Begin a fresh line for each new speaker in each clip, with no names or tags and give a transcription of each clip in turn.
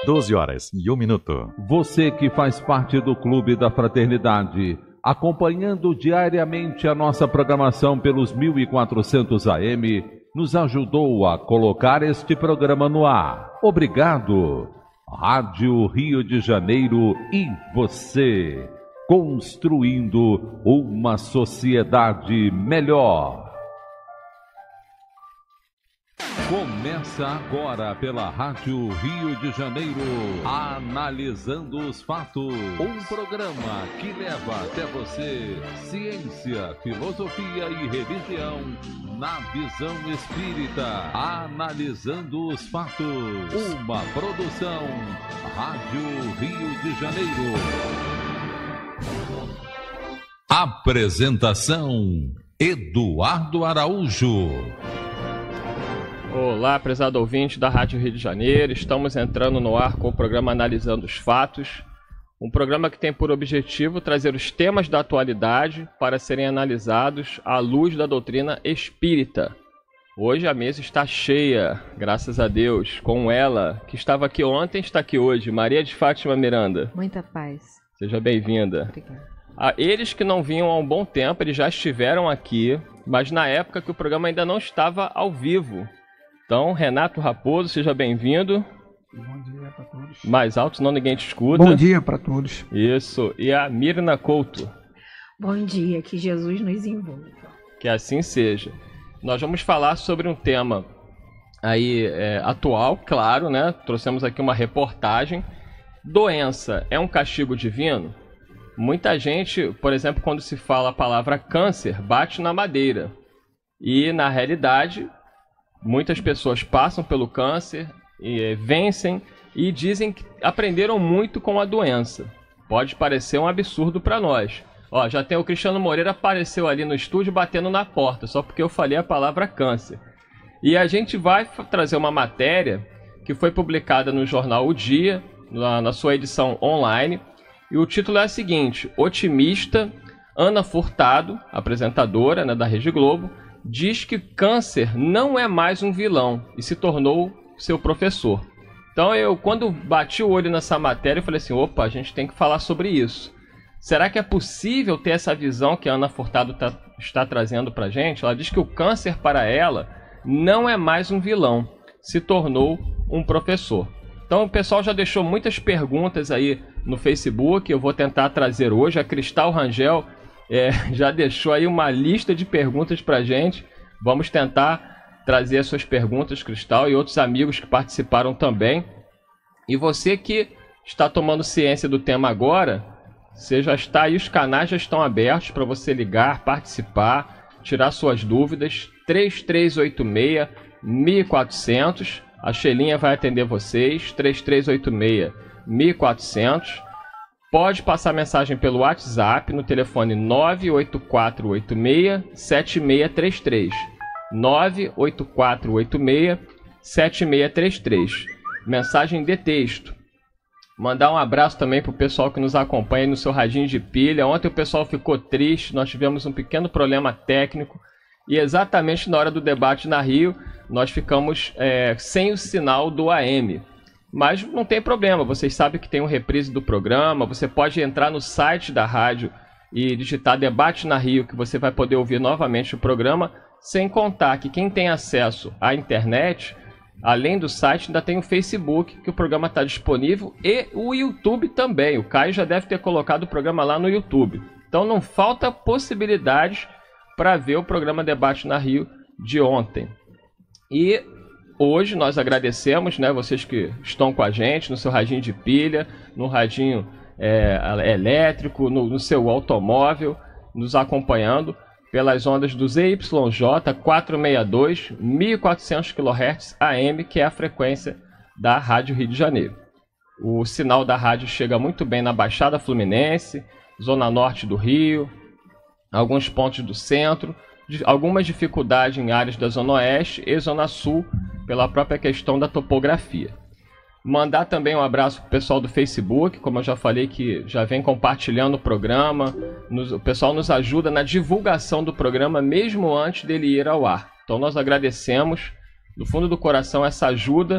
12 horas e 1 minuto.
Você que faz parte do Clube da Fraternidade, acompanhando diariamente a nossa programação pelos 1400 AM, nos ajudou a colocar este programa no ar. Obrigado. Rádio Rio de Janeiro e você, construindo uma sociedade melhor. Começa agora pela Rádio Rio de Janeiro, Analisando os Fatos. Um programa que leva até você ciência, filosofia e religião na visão espírita. Analisando os Fatos. Uma produção Rádio Rio de Janeiro. Apresentação Eduardo Araújo.
Olá, prezado ouvinte da Rádio Rio de Janeiro. Estamos entrando no ar com o programa Analisando os Fatos. Um programa que tem por objetivo trazer os temas da atualidade para serem analisados à luz da doutrina espírita. Hoje a mesa está cheia, graças a Deus, com ela, que estava aqui ontem, está aqui hoje, Maria de Fátima Miranda.
Muita paz.
Seja bem-vinda.
Obrigada.
Eles que não vinham há um bom tempo, eles já estiveram aqui, mas na época que o programa ainda não estava ao vivo. Então, Renato Raposo, seja bem-vindo.
Bom dia para todos.
Mais alto, senão ninguém te escuta.
Bom dia para todos.
Isso. E a Mirna Couto.
Bom dia, que Jesus nos envolva.
Que assim seja. Nós vamos falar sobre um tema aí atual, claro, né? Trouxemos aqui uma reportagem. Doença é um castigo divino? Muita gente, por exemplo, quando se fala a palavra câncer, bate na madeira. E, na realidade, muitas pessoas passam pelo câncer, e vencem e dizem que aprenderam muito com a doença. Pode parecer um absurdo para nós. Ó, já tem o Cristiano Moreira, apareceu ali no estúdio batendo na porta, só porque eu falei a palavra câncer. E a gente vai trazer uma matéria que foi publicada no jornal O Dia, na sua edição online. E o título é o seguinte: otimista, Ana Furtado, apresentadora, né, da Rede Globo, diz que câncer não é mais um vilão e se tornou seu professor. Então eu, quando bati o olho nessa matéria, eu falei assim, opa, a gente tem que falar sobre isso. Será que é possível ter essa visão que a Ana Furtado está trazendo pra gente? Ela diz que o câncer para ela não é mais um vilão, se tornou um professor. Então o pessoal já deixou muitas perguntas aí no Facebook, eu vou tentar trazer hoje. A Cristal Rangel já deixou aí uma lista de perguntas pra gente. Vamos tentar trazer as suas perguntas, Cristal, e outros amigos que participaram também. E você que está tomando ciência do tema agora, você já está aí, os canais já estão abertos para você ligar, participar, tirar suas dúvidas. 3386-1400, a Xelinha vai atender vocês, 3386-1400. Pode passar mensagem pelo WhatsApp no telefone 98486-7633. 98486-7633. Mensagem de texto. Mandar um abraço também para o pessoal que nos acompanha no seu radinho de pilha. Ontem o pessoal ficou triste, nós tivemos um pequeno problema técnico. E exatamente na hora do debate na Rio, nós ficamos sem o sinal do AM. Mas não tem problema, vocês sabem que tem um reprise do programa. Você pode entrar no site da rádio e digitar Debate na Rio, que você vai poder ouvir novamente o programa. Sem contar que quem tem acesso à internet, além do site, ainda tem o Facebook, que o programa está disponível, e o YouTube também. O Caio já deve ter colocado o programa lá no YouTube. Então não falta possibilidades para ver o programa Debate na Rio de ontem. E hoje nós agradecemos, né, vocês que estão com a gente no seu radinho de pilha, no radinho elétrico, no seu automóvel, nos acompanhando pelas ondas do ZYJ 462, 1400 kHz AM, que é a frequência da Rádio Rio de Janeiro. O sinal da rádio chega muito bem na Baixada Fluminense, Zona Norte do Rio, alguns pontos do centro, algumas dificuldades em áreas da Zona Oeste e Zona Sul, pela própria questão da topografia. Mandar também um abraço para o pessoal do Facebook, como eu já falei, que já vem compartilhando o programa. O pessoal nos ajuda na divulgação do programa, mesmo antes dele ir ao ar. Então nós agradecemos, do fundo do coração, essa ajuda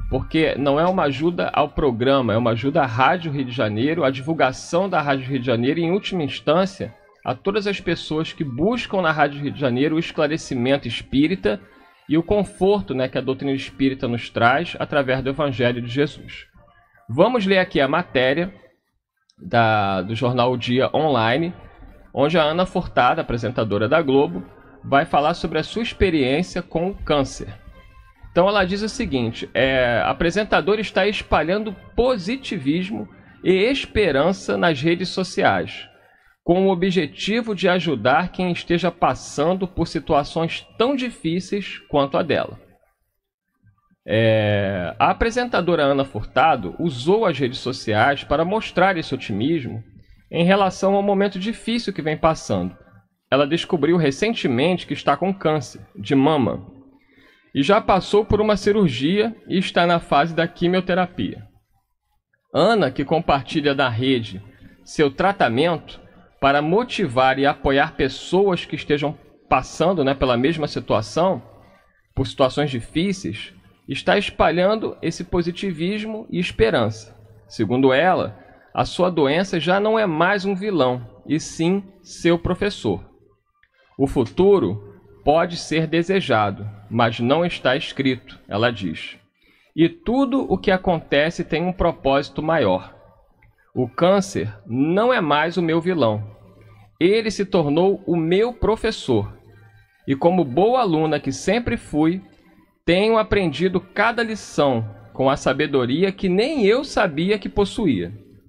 porque não é uma ajuda ao programa, é uma ajuda à Rádio Rio de Janeiro, à divulgação da Rádio Rio de Janeiro e, em última instância, a todas as pessoas que buscam na Rádio Rio de Janeiro o esclarecimento espírita e o conforto, né, que a doutrina espírita nos traz através do Evangelho de Jesus. Vamos ler aqui a matéria do jornal O Dia Online, onde a Ana Furtado, apresentadora da Globo, vai falar sobre a sua experiência com o câncer. Então ela diz o seguinte: a apresentadora está espalhando positivismo e esperança nas redes sociais, com o objetivo de ajudar quem esteja passando por situações tão difíceis quanto a dela. A apresentadora Ana Furtado usou as redes sociais para mostrar esse otimismo em relação ao momento difícil que vem passando. Ela descobriu recentemente que está com câncer de mama e já passou por uma cirurgia e está na fase da quimioterapia. Ana, que compartilha na rede seu tratamento para motivar e apoiar pessoas que estejam passando, né, pela mesma situação, por situações difíceis, está espalhando esse positivismo e esperança. Segundo ela, a sua doença já não é mais um vilão, e sim seu professor. O futuro pode ser desejado, mas não está escrito, ela diz. E tudo o que acontece tem um propósito maior. O câncer não é mais o meu vilão. Ele se tornou o meu professor. E como boa aluna que sempre fui, tenho aprendido cada lição com a sabedoria que nem eu sabia que possuía.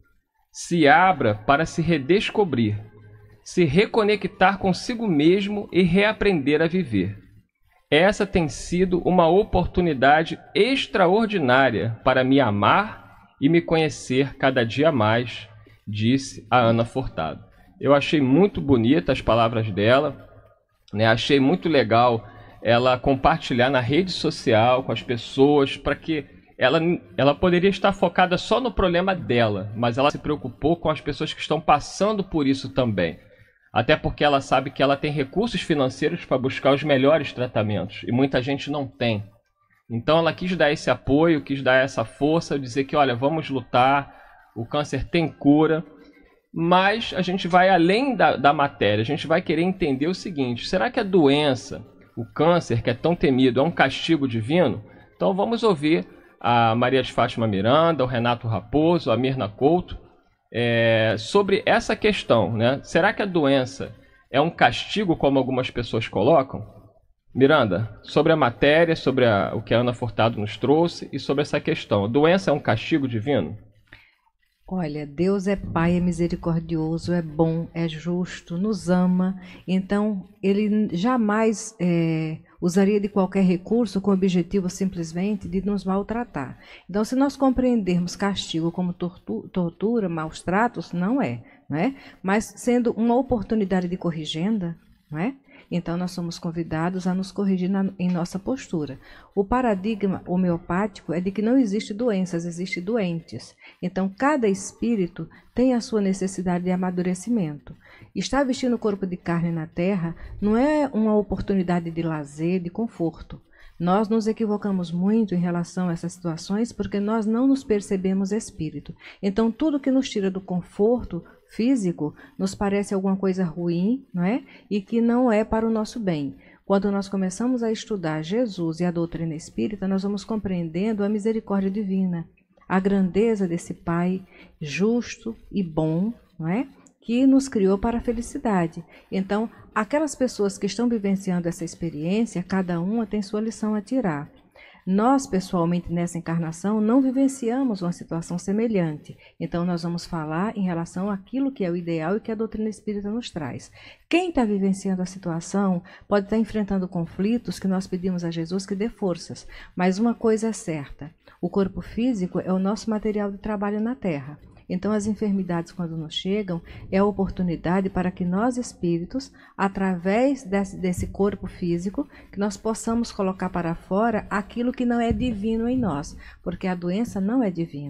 Se abra para se redescobrir, se reconectar consigo mesmo e reaprender a viver. Essa tem sido uma oportunidade extraordinária para me amar e me conhecer cada dia mais, disse a Ana Furtado. Eu achei muito bonita as palavras dela, né? Achei muito legal ela compartilhar na rede social com as pessoas, para que ela poderia estar focada só no problema dela, mas ela se preocupou com as pessoas que estão passando por isso também. Até porque ela sabe que ela tem recursos financeiros para buscar os melhores tratamentos, e muita gente não tem. Então ela quis dar esse apoio, quis dar essa força, dizer que, olha, vamos lutar, o câncer tem cura, mas a gente vai além da matéria, a gente vai querer entender o seguinte: será que a doença, o câncer, que é tão temido, é um castigo divino? Então vamos ouvir a Maria de Fátima Miranda, o Renato Raposo, a Mirna Couto, sobre essa questão, né? Será que a doença é um castigo, como algumas pessoas colocam? Miranda, sobre a matéria, sobre o que a Ana Furtado nos trouxe e sobre essa questão, a doença é um castigo divino?
Olha, Deus é Pai, é misericordioso, é bom, é justo, nos ama. Então, Ele jamais usaria de qualquer recurso com o objetivo simplesmente de nos maltratar. Então, se nós compreendermos castigo como tortura, maus tratos, não é? Mas sendo uma oportunidade de corrigenda, não é? Então, nós somos convidados a nos corrigir em nossa postura. O paradigma homeopático é de que não existe doenças, existe doentes. Então, cada espírito tem a sua necessidade de amadurecimento. Estar vestindo o corpo de carne na Terra não é uma oportunidade de lazer, de conforto. Nós nos equivocamos muito em relação a essas situações porque nós não nos percebemos espírito. Então, tudo que nos tira do conforto físico nos parece alguma coisa ruim, não é? E que não é para o nosso bem. Quando nós começamos a estudar Jesus e a doutrina espírita, nós vamos compreendendo a misericórdia divina, a grandeza desse Pai justo e bom, não é? Que nos criou para a felicidade. Então, aquelas pessoas que estão vivenciando essa experiência, cada uma tem sua lição a tirar. Nós, pessoalmente, nessa encarnação, não vivenciamos uma situação semelhante. Então, nós vamos falar em relação àquilo que é o ideal e que a doutrina espírita nos traz. Quem está vivenciando a situação pode estar enfrentando conflitos que nós pedimos a Jesus que dê forças. Mas uma coisa é certa: o corpo físico é o nosso material de trabalho na Terra. Então, as enfermidades, quando nos chegam, é a oportunidade para que nós, espíritos, através desse corpo físico, que nós possamos colocar para fora aquilo que não é divino em nós, porque a doença não é divina.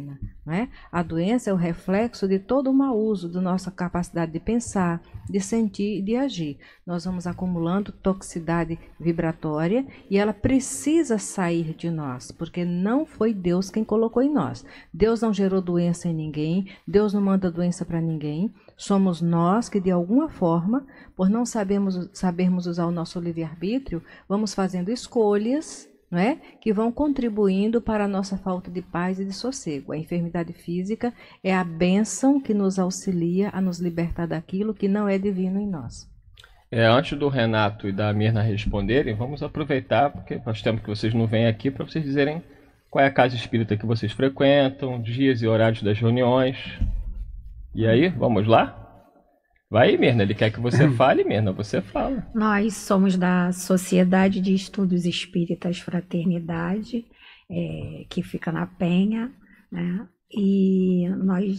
não é? A doença é o reflexo de todo o mau uso da nossa capacidade de pensar, de sentir e de agir. Nós vamos acumulando toxicidade vibratória e ela precisa sair de nós, porque não foi Deus quem colocou em nós. Deus não gerou doença em ninguém, Deus não manda doença para ninguém. Somos nós que, de alguma forma, por não sabermos usar o nosso livre-arbítrio, vamos fazendo escolhas, não é? Que vão contribuindo para a nossa falta de paz e de sossego. A enfermidade física é a bênção que nos auxilia a nos libertar daquilo que não é divino em nós.
Antes do Renato e da Mirna responderem, vamos aproveitar, porque faz tempo que vocês não vêm aqui, para vocês dizerem qual é a casa espírita que vocês frequentam, dias e horários das reuniões. E aí, vamos lá? Vai, Mirna, ele quer que você fale, Mirna, você fala.
Nós somos da Sociedade de Estudos Espíritas Fraternidade, que fica na Penha, né? E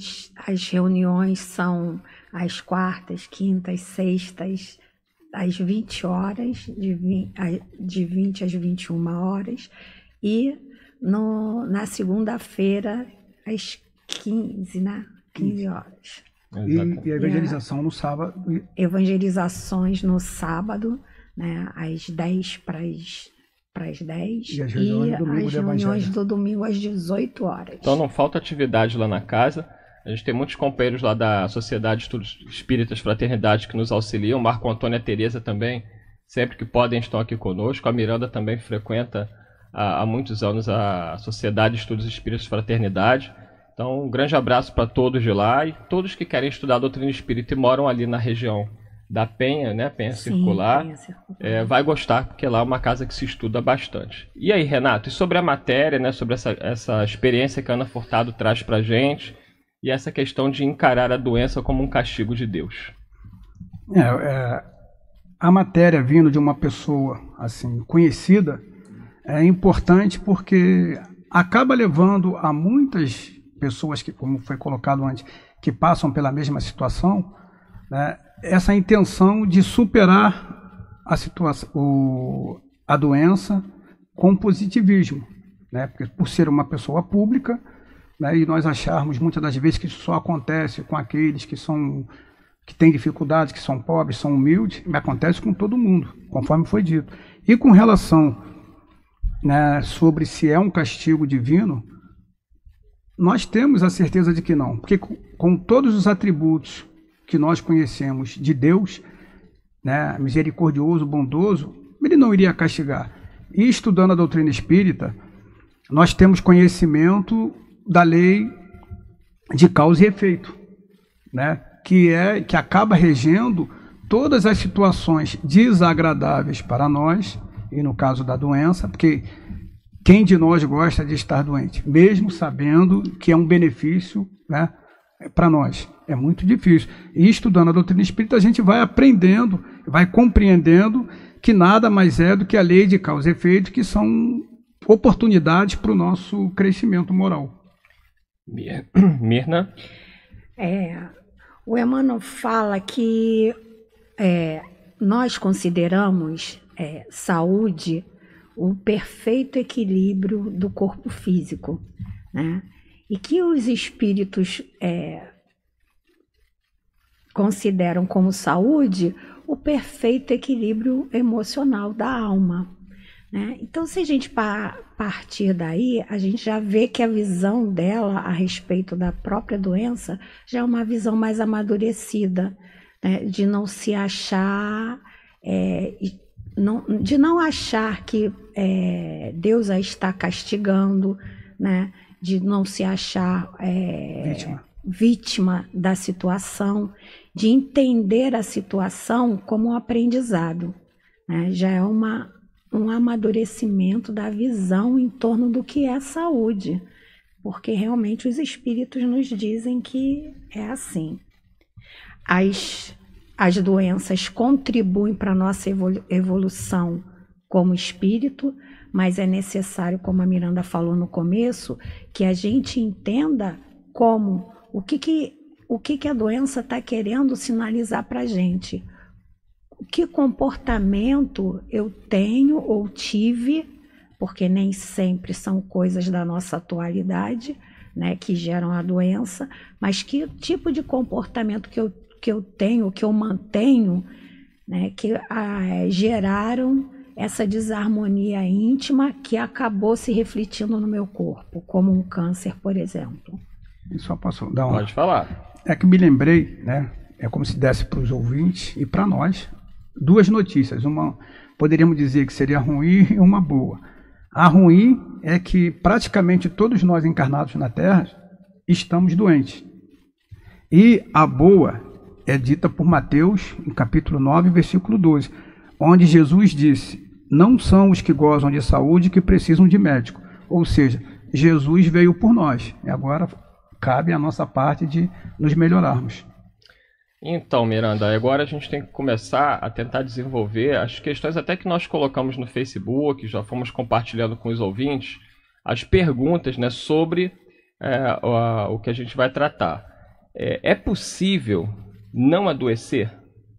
as reuniões são às quartas, quintas, sextas, às 20 horas, de 20 às 21 horas, e na segunda-feira, às 15, né? 15 horas.
E a evangelização no sábado.
Evangelizações no sábado, né, às 10 para as 10.
E as reuniões
do domingo às 18 horas.
Então não falta atividade lá na casa. A gente tem muitos companheiros lá da Sociedade de Estudos Espíritas Fraternidade que nos auxiliam. Marco Antônio e a Tereza também, sempre que podem, estão aqui conosco. A Miranda também frequenta há muitos anos a Sociedade de Estudos Espíritas Fraternidade. Então, um grande abraço para todos de lá e todos que querem estudar a doutrina espírita e moram ali na região da Penha, né? Penha Circular.
Penha Circular.
Vai gostar, porque lá é uma casa que se estuda bastante. E aí, Renato, e sobre a matéria, né? Sobre essa experiência que a Ana Furtado traz para a gente e essa questão de encarar a doença como um castigo de Deus?
A matéria vindo de uma pessoa assim conhecida é importante porque acaba levando a muitas pessoas que, como foi colocado antes, que passam pela mesma situação, né, essa intenção de superar a situação, a doença com positivismo, né, porque por ser uma pessoa pública, né, e nós acharmos muitas das vezes que isso só acontece com aqueles que têm dificuldades, que são pobres, são humildes, mas acontece com todo mundo, conforme foi dito. E com relação, né, sobre se é um castigo divino, nós temos a certeza de que não, porque com todos os atributos que nós conhecemos de Deus, né, misericordioso, bondoso, ele não iria castigar. E estudando a doutrina espírita, nós temos conhecimento da lei de causa e efeito, né, que acaba regendo todas as situações desagradáveis para nós, e no caso da doença, porque quem de nós gosta de estar doente, mesmo sabendo que é um benefício, né, para nós? É muito difícil. E estudando a doutrina espírita, a gente vai aprendendo, vai compreendendo que nada mais é do que a lei de causa e efeito, que são oportunidades para o nosso crescimento moral.
Mirna?
O Emmanuel fala que nós consideramos saúde o perfeito equilíbrio do corpo físico, né? E que os espíritos consideram como saúde o perfeito equilíbrio emocional da alma, né? Então, se a gente partir daí, a gente já vê que a visão dela a respeito da própria doença já é uma visão mais amadurecida, né? De não se achar... de não achar que Deus a está castigando, né? De não se achar vítima da situação, de entender a situação como um aprendizado, né? Já é um amadurecimento da visão em torno do que é saúde, porque realmente os espíritos nos dizem que é assim. As doenças contribuem para a nossa evolução como espírito, mas é necessário, como a Miranda falou no começo, que a gente entenda como o que a doença está querendo sinalizar para a gente. Que comportamento eu tenho ou tive, porque nem sempre são coisas da nossa atualidade, né, que geram a doença, mas que tipo de comportamento que eu tenho, que eu mantenho, né, que geraram essa desarmonia íntima que acabou se refletindo no meu corpo, como um câncer, por exemplo.
Eu só posso dar uma...
Pode falar.
É que me lembrei, né? É como se desse para os ouvintes e para nós duas notícias. Uma, poderíamos dizer que seria ruim e uma boa. A ruim é que praticamente todos nós encarnados na Terra estamos doentes. E a boa é dita por Mateus, no capítulo 9, versículo 12, onde Jesus disse: não são os que gozam de saúde que precisam de médico. Ou seja, Jesus veio por nós. E agora cabe a nossa parte de nos melhorarmos.
Então, Miranda, agora a gente tem que começar a tentar desenvolver as questões até que nós colocamos no Facebook, já fomos compartilhando com os ouvintes, as perguntas, né, sobre o que a gente vai tratar. É possível não adoecer?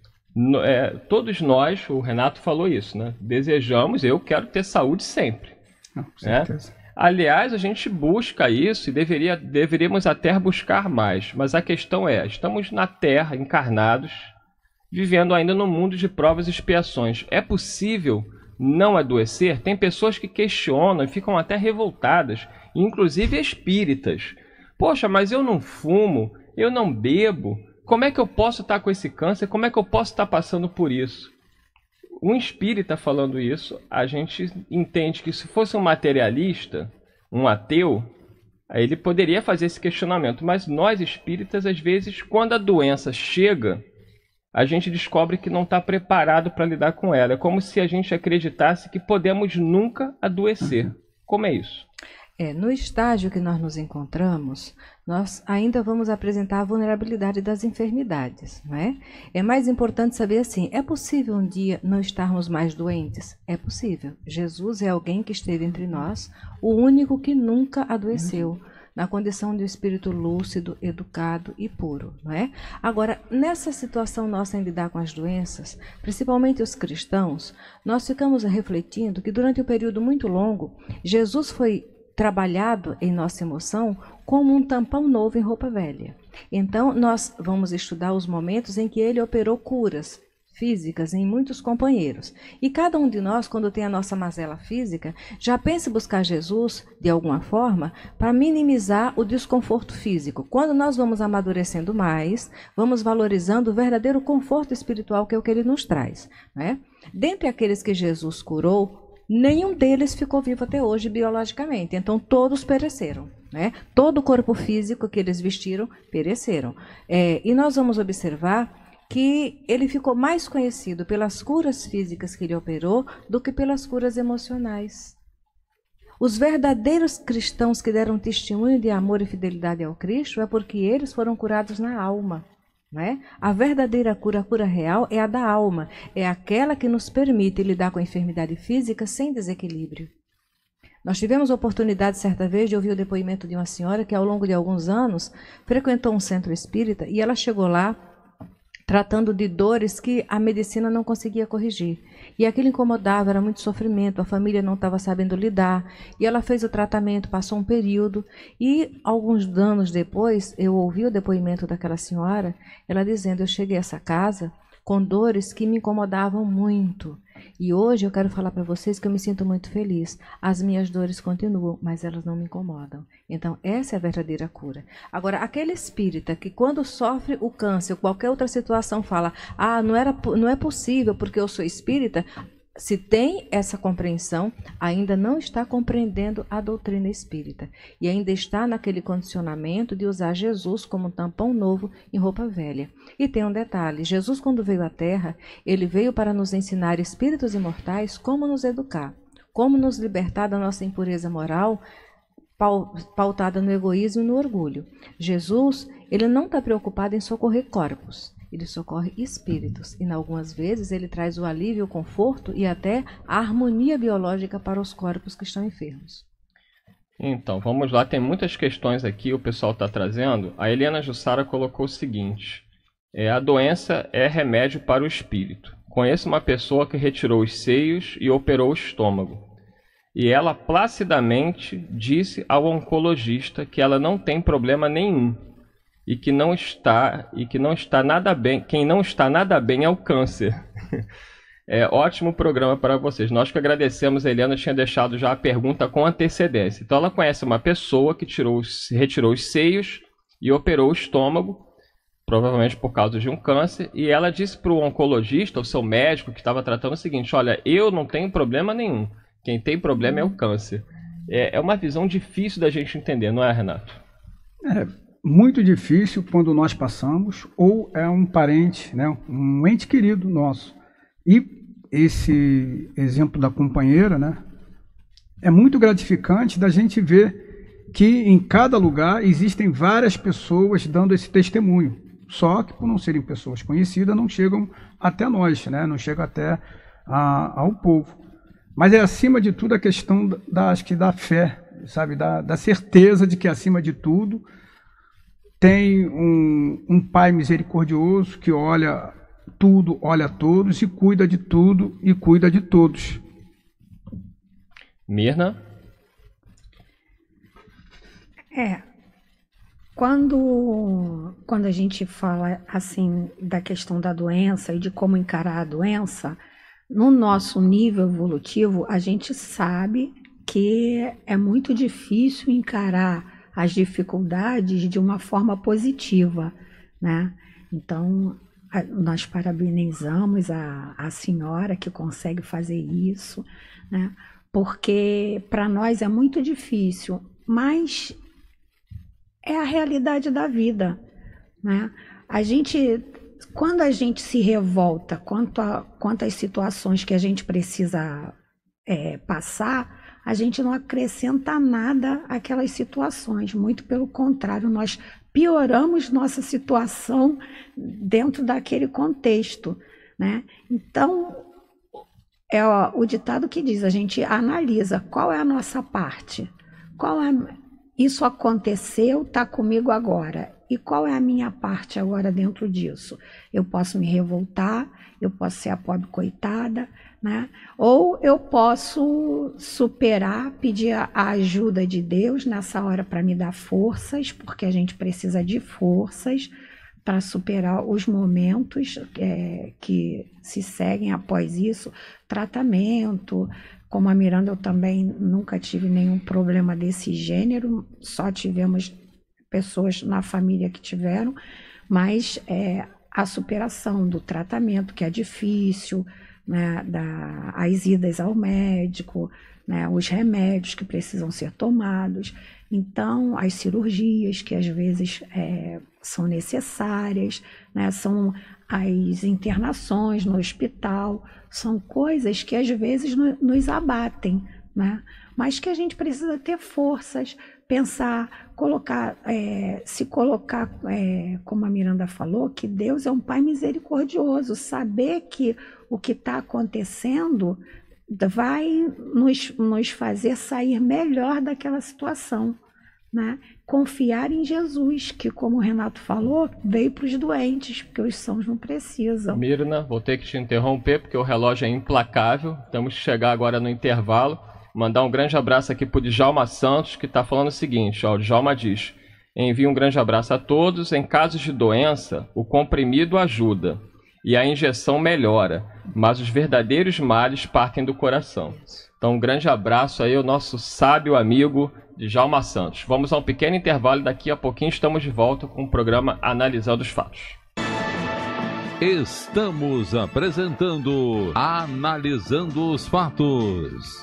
Todos nós, o Renato falou isso, né? Desejamos, eu quero ter saúde sempre.
Com certeza.
Aliás, a gente busca isso e deveríamos até buscar mais. Mas a questão estamos na Terra, encarnados, vivendo ainda no mundo de provas e expiações. É possível não adoecer? Tem pessoas que questionam e ficam até revoltadas, inclusive espíritas. Poxa, mas eu não fumo, eu não bebo. Como é que eu posso estar com esse câncer? Como é que eu posso estar passando por isso? Um espírita falando isso, a gente entende que se fosse um materialista, um ateu, ele poderia fazer esse questionamento. Mas nós espíritas, às vezes, quando a doença chega, a gente descobre que não está preparado para lidar com ela. É como se a gente acreditasse que podemos nunca adoecer. Como é isso?
No estágio que nós nos encontramos, nós ainda vamos apresentar a vulnerabilidade das enfermidades, não é? É mais importante saber assim, é possível um dia não estarmos mais doentes? É possível. Jesus é alguém que esteve entre nós, o único que nunca adoeceu, na condição de um espírito lúcido, educado e puro, não é? Agora, nessa situação nossa em lidar com as doenças, principalmente os cristãos, nós ficamos refletindo que durante um período muito longo, Jesus foi trabalhado em nossa emoção como um tampão novo em roupa velha. Então, nós vamos estudar os momentos em que ele operou curas físicas em muitos companheiros. E cada um de nós, quando tem a nossa mazela física, já pensa em buscar Jesus, de alguma forma, para minimizar o desconforto físico. Quando nós vamos amadurecendo mais, vamos valorizando o verdadeiro conforto espiritual que é o que ele nos traz, não é? Dentre aqueles que Jesus curou, nenhum deles ficou vivo até hoje biologicamente, então todos pereceram, né? Todo o corpo físico que eles vestiram pereceram. E nós vamos observar que ele ficou mais conhecido pelas curas físicas que ele operou do que pelas curas emocionais. Os verdadeiros cristãos que deram testemunho de amor e fidelidade ao Cristo é porque eles foram curados na alma. Não é? A verdadeira cura, a cura real, é a da alma. É aquela que nos permite lidar com a enfermidade física sem desequilíbrio. Nós tivemos a oportunidade, certa vez, de ouvir o depoimento de uma senhora que, ao longo de alguns anos, frequentou um centro espírita e ela chegou lá tratando de dores que a medicina não conseguia corrigir. E aquilo incomodava, era muito sofrimento, a família não estava sabendo lidar. E ela fez o tratamento, passou um período. E alguns anos depois, eu ouvi o depoimento daquela senhora, ela dizendo, eu cheguei a essa casa com dores que me incomodavam muito. E hoje eu quero falar para vocês que eu me sinto muito feliz. As minhas dores continuam, mas elas não me incomodam. Então, essa é a verdadeira cura. Agora, aquele espírita que quando sofre o câncer ou qualquer outra situação fala, não é possível porque eu sou espírita, se tem essa compreensão, ainda não está compreendendo a doutrina espírita. E ainda está naquele condicionamento de usar Jesus como um tampão novo em roupa velha. E tem um detalhe, Jesus quando veio à Terra, ele veio para nos ensinar espíritos imortais como nos educar, como nos libertar da nossa impureza moral, pautada no egoísmo e no orgulho. Jesus, ele não está preocupado em socorrer corpos. Ele socorre espíritos e, algumas vezes, ele traz o alívio, o conforto e até a harmonia biológica para os corpos que estão enfermos.
Então, vamos lá. Tem muitas questões aqui, o pessoal está trazendo. A Helena Jussara colocou o seguinte. A doença é remédio para o espírito. Conheço uma pessoa que retirou os seios e operou o estômago. E ela placidamente disse ao oncologista que ela não tem problema nenhum e que não está nada bem. Quem não está nada bem é o câncer. Ótimo programa para vocês. Nós que agradecemos, a Eliana tinha deixado já a pergunta com antecedência. Então ela conhece uma pessoa que retirou os seios e operou o estômago, provavelmente por causa de um câncer, e ela disse para o oncologista, o seu médico que estava tratando, o seguinte: olha, eu não tenho problema nenhum. Quem tem problema é o câncer. É uma visão difícil da gente entender, não é, Renato?
É muito difícil quando nós passamos, ou é um parente, né, um ente querido nosso. E esse exemplo da companheira, né, é muito gratificante da gente ver que em cada lugar existem várias pessoas dando esse testemunho. Só que por não serem pessoas conhecidas, não chegam até nós, né, não chegam até ao povo. Mas é acima de tudo a questão acho que da fé, sabe, da certeza de que acima de tudo tem um Pai misericordioso que olha tudo, olha a todos e cuida de tudo e cuida de todos.
Mirna?
Quando a gente fala assim da questão da doença e de como encarar a doença, no nosso nível evolutivo, a gente sabe que é muito difícil encarar as dificuldades de uma forma positiva, né? Então, nós parabenizamos a senhora que consegue fazer isso, né? Porque para nós é muito difícil, mas é a realidade da vida, né? Quando a gente se revolta quanto às situações que a gente precisa passar, a gente não acrescenta nada àquelas situações, muito pelo contrário, nós pioramos nossa situação dentro daquele contexto, né? Então, o ditado que diz, a gente analisa qual é a nossa parte, isso aconteceu, está comigo agora, e qual é a minha parte agora dentro disso? Eu posso me revoltar, eu posso ser a pobre coitada, né? Ou eu posso superar, pedir a ajuda de Deus nessa hora para me dar forças, porque a gente precisa de forças para superar os momentos que se seguem após isso. Tratamento, como a Miranda, eu também nunca tive nenhum problema desse gênero, só tivemos pessoas na família que tiveram, mas a superação do tratamento, que é difícil, né, as idas ao médico, né, os remédios que precisam ser tomados, então as cirurgias que às vezes são necessárias, né, são as internações no hospital, são coisas que às vezes nos abatem, né, mas que a gente precisa ter forças, pensar, se colocar, como a Miranda falou, que Deus é um Pai misericordioso, saber que o que está acontecendo vai nos fazer sair melhor daquela situação, né? Confiar em Jesus, que, como o Renato falou, veio para os doentes, porque os sãos não precisam.
Mirna, vou ter que te interromper, porque o relógio é implacável, temos que chegar agora no intervalo. Mandar um grande abraço aqui para o Djalma Santos, que está falando o seguinte, ó, o Djalma diz: envio um grande abraço a todos. Em casos de doença, o comprimido ajuda e a injeção melhora, mas os verdadeiros males partem do coração. Então, um grande abraço aí ao nosso sábio amigo Djalma Santos. Vamos a um pequeno intervalo e daqui a pouquinho estamos de volta com o programa Analisando os Fatos.
Estamos apresentando Analisando os Fatos.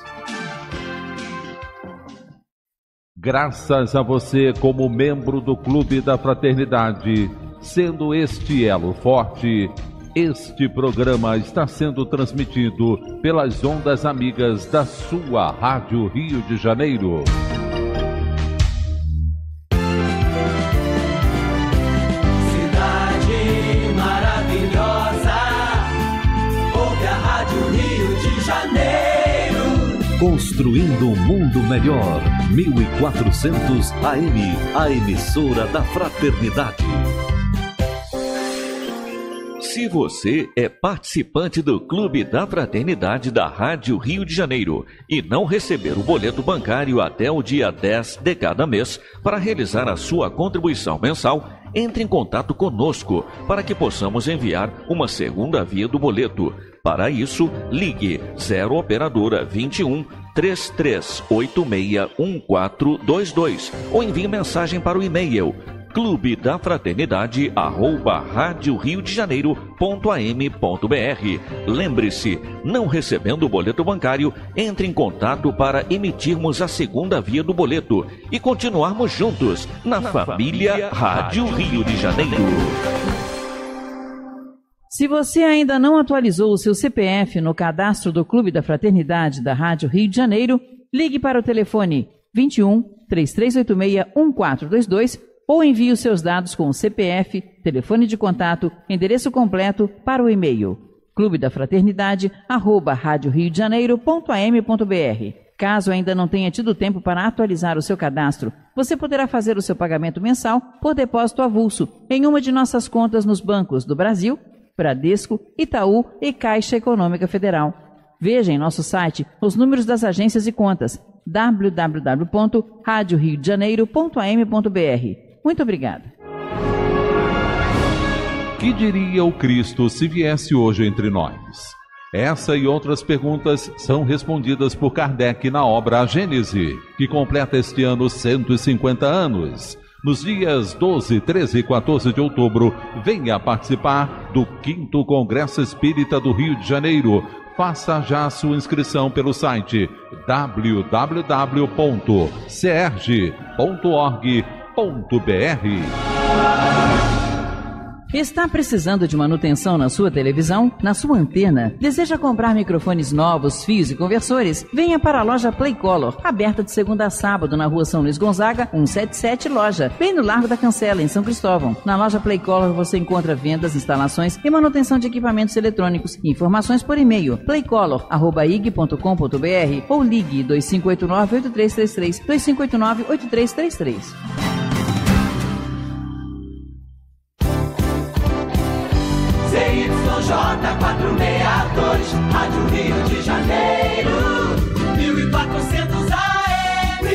Graças a você como membro do Clube da Fraternidade, sendo este elo forte, este programa está sendo transmitido pelas ondas amigas da sua Rádio Rio de Janeiro.
Cidade maravilhosa, ouve a Rádio Rio de Janeiro.
Construindo um mundo melhor. 1400 AM, a emissora da Fraternidade.
Se você é participante do Clube da Fraternidade da Rádio Rio de Janeiro e não receber o boleto bancário até o dia 10 de cada mês para realizar a sua contribuição mensal, entre em contato conosco para que possamos enviar uma segunda via do boleto. Para isso, ligue 0 operadora 21 33861422 ou envie mensagem para o e-mail clubedafraternidade@radioriodejaneiro.am.br. Lembre-se, não recebendo o boleto bancário, entre em contato para emitirmos a segunda via do boleto e continuarmos juntos na família Rádio Rio de Janeiro.
Se você ainda não atualizou o seu CPF no cadastro do Clube da Fraternidade da Rádio Rio de Janeiro, ligue para o telefone 21 3386 1422 ou envie os seus dados com o CPF, telefone de contato, endereço completo para o e-mail clubedafraternidade@radioriodejaneiro.am.br. Caso ainda não tenha tido tempo para atualizar o seu cadastro, você poderá fazer o seu pagamento mensal por depósito avulso em uma de nossas contas nos bancos do Brasil, Bradesco, Itaú e Caixa Econômica Federal. Veja em nosso site os números das agências e contas www.radioriodejaneiro.am.br. Muito obrigada.
Que diria o Cristo se viesse hoje entre nós? Essa e outras perguntas são respondidas por Kardec na obra A Gênese, que completa este ano 150 anos. Nos dias 12, 13 e 14 de outubro, venha participar do 5º Congresso Espírita do Rio de Janeiro. Faça já a sua inscrição pelo site www.cerge.org.br.
Está precisando de manutenção na sua televisão, na sua antena? Deseja comprar microfones novos, fios e conversores? Venha para a loja Playcolor, aberta de segunda a sábado na rua São Luís Gonzaga, 177 Loja, bem no Largo da Cancela, em São Cristóvão. Na loja Playcolor você encontra vendas, instalações e manutenção de equipamentos eletrônicos. Informações por e-mail playcolor@ig.com.br ou ligue 2589-8333, 2589-8333.
ZYJ462, Rádio Rio de Janeiro, 1400 AM.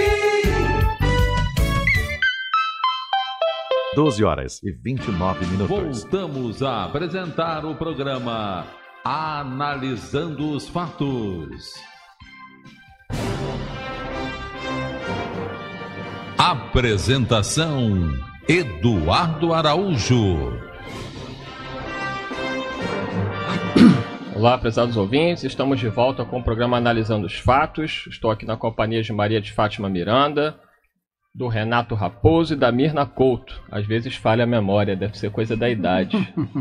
12 horas e 29 minutos.
Voltamos a apresentar o programa Analisando os Fatos. Apresentação: Eduardo Araújo.
Olá, prezados ouvintes, estamos de volta com o programa Analisando os Fatos. Estou aqui na companhia de Maria de Fátima Miranda, do Renato Raposo e da Mirna Couto. Às vezes falha a memória, deve ser coisa da idade.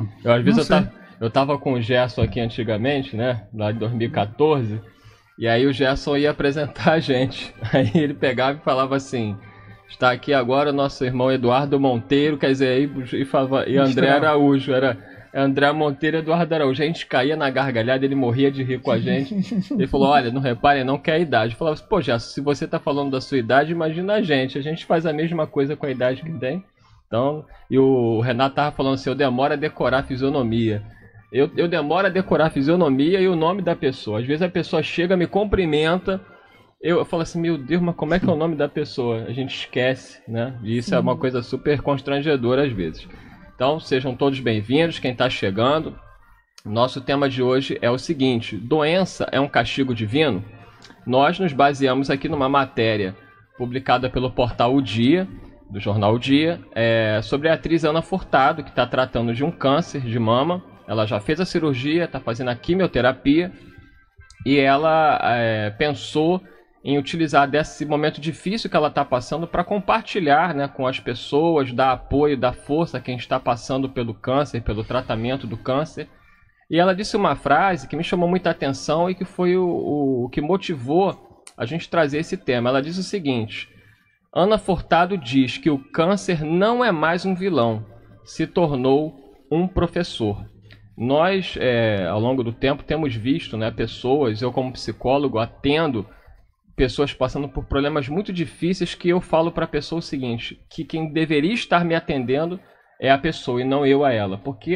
Eu estava com o Gerson aqui antigamente, né, lá de 2014, e aí o Gerson ia apresentar a gente. Aí ele pegava e falava assim: está aqui agora o nosso irmão Eduardo Monteiro, quer dizer, aí, e André Araújo, era André Monteiro e Eduardo Araújo. A gente caía na gargalhada, ele morria de rir com a gente. Ele falou: olha, não reparem, não quer a idade. Eu falava assim: pô, Gerson, se você tá falando da sua idade, imagina a gente faz a mesma coisa com a idade que tem. Então, e o Renato tava falando assim: eu demoro a decorar a fisionomia. Eu demoro a decorar a fisionomia e o nome da pessoa. Às vezes a pessoa chega, me cumprimenta, eu falo assim: meu Deus, mas como é que é o nome da pessoa? A gente esquece, né? E isso é uma coisa super constrangedora às vezes. Então, sejam todos bem-vindos, quem está chegando. Nosso tema de hoje é o seguinte: doença é um castigo divino? Nós nos baseamos aqui numa matéria publicada pelo portal O Dia, do jornal O Dia, sobre a atriz Ana Furtado, que está tratando de um câncer de mama. Ela já fez a cirurgia, está fazendo a quimioterapia, e ela pensou em utilizar desse momento difícil que ela está passando para compartilhar, né, com as pessoas, dar apoio, dar força a quem está passando pelo câncer, pelo tratamento do câncer. E ela disse uma frase que me chamou muita atenção e que foi o que motivou a gente trazer esse tema. Ela diz o seguinte: Ana Furtado diz que o câncer não é mais um vilão, se tornou um professor. Nós, ao longo do tempo, temos visto, né, pessoas, eu como psicólogo atendo pessoas passando por problemas muito difíceis, que eu falo para a pessoa o seguinte: que quem deveria estar me atendendo é a pessoa e não eu a ela, porque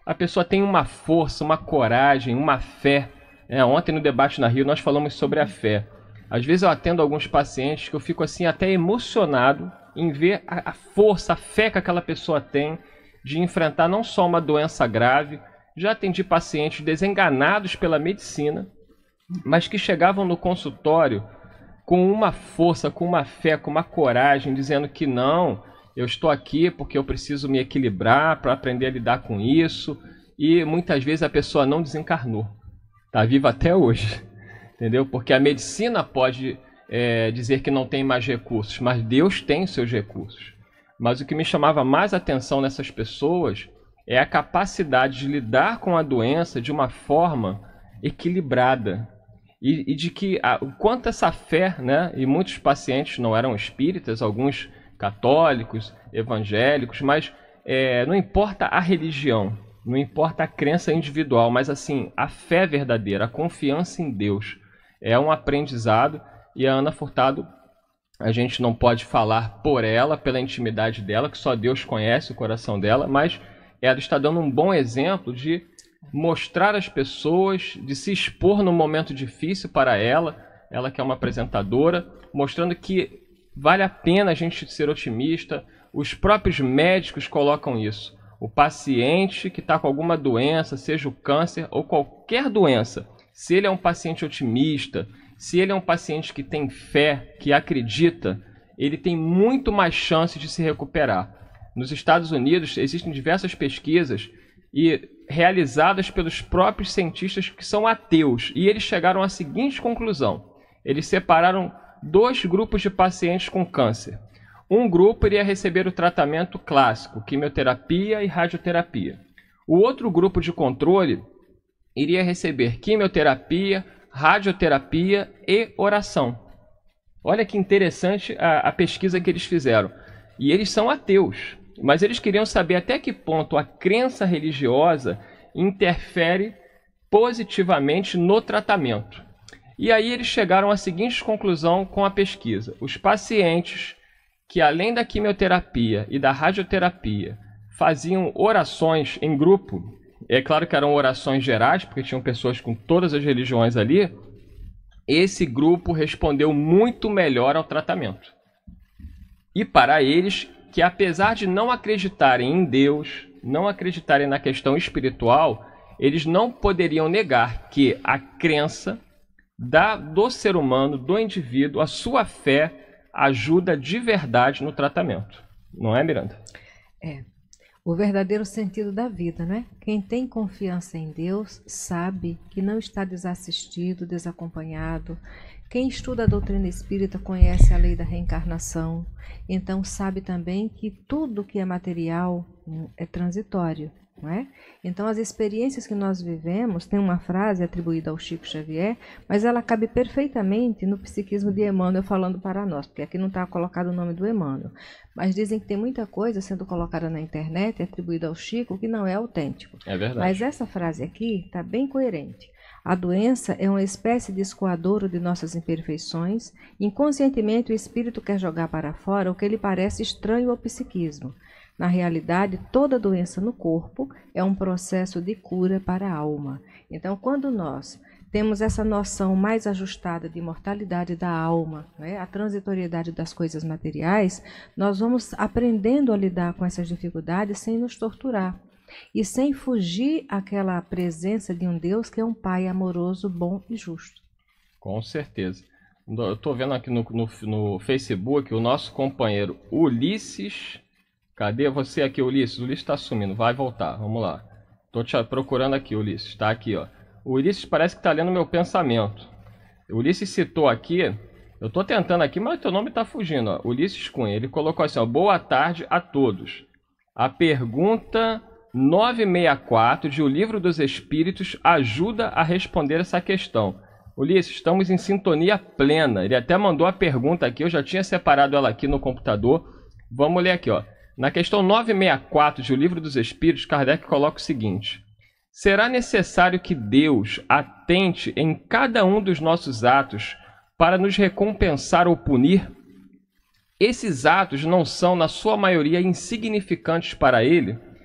a pessoa tem uma força, uma coragem, uma fé. Ontem no debate na Rio nós falamos sobre a fé. Às vezes eu atendo alguns pacientes que eu fico assim até emocionado em ver a força, a fé que aquela pessoa tem de enfrentar não só uma doença grave. Já atendi pacientes desenganados pela medicina, mas que chegavam no consultório com uma força, com uma fé, com uma coragem, dizendo que não, eu estou aqui porque eu preciso me equilibrar para aprender a lidar com isso. E muitas vezes a pessoa não desencarnou, está viva até hoje, entendeu? Porque a medicina pode dizer que não tem mais recursos, mas Deus tem seus recursos. Mas o que me chamava mais atenção nessas pessoas é a capacidade de lidar com a doença de uma forma equilibrada. E de que o quanto essa fé, né? E muitos pacientes não eram espíritas, alguns católicos, evangélicos, mas não importa a religião, não importa a crença individual, mas assim, a fé verdadeira, a confiança em Deus é um aprendizado. E a Ana Furtado, a gente não pode falar por ela, pela intimidade dela, que só Deus conhece o coração dela, mas ela está dando um bom exemplo de mostrar às pessoas, de se expor num momento difícil para ela que é uma apresentadora, mostrando que vale a pena a gente ser otimista. Os próprios médicos colocam isso. O paciente que está com alguma doença, seja o câncer ou qualquer doença, se ele é um paciente otimista, se ele é um paciente que tem fé, que acredita, ele tem muito mais chance de se recuperar. Nos Estados Unidos existem diversas pesquisas realizadas pelos próprios cientistas que são ateus, e eles chegaram à seguinte conclusão: eles separaram 2 grupos de pacientes com câncer. Um grupo iria receber o tratamento clássico, quimioterapia e radioterapia. O outro grupo de controle iria receber quimioterapia, radioterapia e oração. Olha que interessante a pesquisa que eles fizeram. E eles são ateus, mas eles queriam saber até que ponto a crença religiosa interfere positivamente no tratamento. E aí eles chegaram à seguinte conclusão com a pesquisa: os pacientes que, além da quimioterapia e da radioterapia, faziam orações em grupo, é claro que eram orações gerais, porque tinham pessoas com todas as religiões ali, esse grupo respondeu muito melhor ao tratamento. E para eles, que apesar de não acreditarem em Deus, não acreditarem na questão espiritual, eles não poderiam negar que a crença do ser humano, do indivíduo, a sua fé, ajuda de verdade no tratamento. Não é, Miranda?
É. O verdadeiro sentido da vida, né? Quem tem confiança em Deus sabe que não está desassistido, desacompanhado. Quem estuda a doutrina espírita conhece a lei da reencarnação. Então sabe também que tudo que é material é transitório, não é? Então as experiências que nós vivemos, tem uma frase atribuída ao Chico Xavier, mas ela cabe perfeitamente no psiquismo de Emmanuel falando para nós, porque aqui não está colocado o nome do Emmanuel. Mas dizem que tem muita coisa sendo colocada na internet, atribuída ao Chico, que não é autêntico.
É verdade.
Mas essa frase aqui está bem coerente. A doença é uma espécie de escoadouro de nossas imperfeições. Inconscientemente o espírito quer jogar para fora o que lhe parece estranho ao psiquismo. Na realidade, toda doença no corpo é um processo de cura para a alma. Então, quando nós temos essa noção mais ajustada de imortalidade da alma, né, a transitoriedade das coisas materiais, nós vamos aprendendo a lidar com essas dificuldades sem nos torturar e sem fugir àquela presença de um Deus que é um Pai amoroso, bom e justo.
Com certeza. Eu estou vendo aqui no Facebook o nosso companheiro Ulisses. Cadê você aqui, Ulisses? O Ulisses está sumindo, vai voltar, vamos lá. Estou te procurando aqui, Ulisses, está aqui, ó. O Ulisses parece que está lendo meu pensamento. O Ulisses citou aqui, eu estou tentando aqui, mas o teu nome está fugindo, ó. Ulisses Cunha, ele colocou assim, ó: boa tarde a todos. A pergunta 964 de O Livro dos Espíritos ajuda a responder essa questão. Ulisses, estamos em sintonia plena. Ele até mandou a pergunta aqui, eu já tinha separado ela aqui no computador. Vamos ler aqui, ó. Na questão 964 de O Livro dos Espíritos, Kardec coloca o seguinte: será necessário que Deus atente em cada um dos nossos atos para nos recompensar ou punir? Esses atos não são, na sua maioria, insignificantes para Ele?